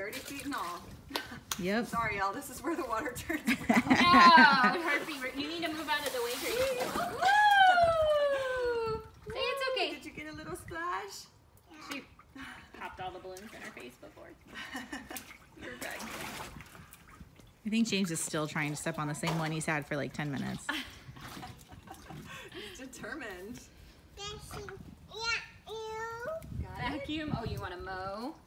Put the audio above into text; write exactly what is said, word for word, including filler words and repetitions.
thirty feet in all. Yep. Sorry, y'all. This is where the water turns No, Harpy, you need to move out of the way, Gracie. Woo! Say it's okay. Did you get a little splash? She popped all the balloons in her face before. You're good. I think James is still trying to step on the same one he's had for like ten minutes. He's determined. Vacuum. Oh, you want to mow?